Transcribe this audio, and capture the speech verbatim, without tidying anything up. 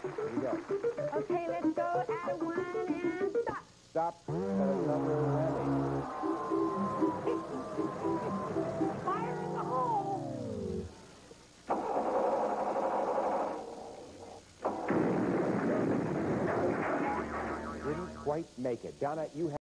Here you go. Okay, let's go out of one and stop. Stop. Got another whammy. Fire in the hole. Didn't quite make it. Donna, you have